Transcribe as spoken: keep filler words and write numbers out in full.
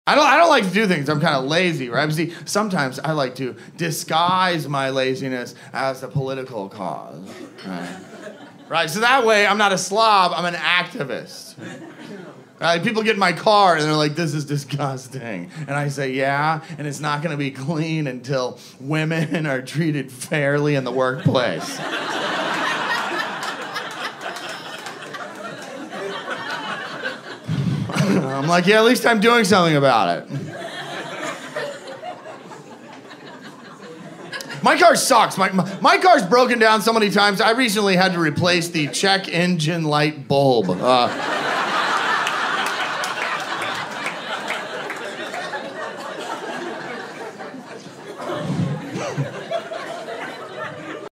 I don't, I don't like to do things. I'm kind of lazy, right? But see, sometimes I like to disguise my laziness as a political cause. Right? Right, so that way I'm not a slob, I'm an activist. Right? People get in my car and they're like, this is disgusting. And I say, yeah, and it's not gonna be clean until women are treated fairly in the workplace. I'm like, yeah, at least I'm doing something about it. My car sucks. My, my, my car's broken down so many times. I recently had to replace the check engine light bulb. Uh,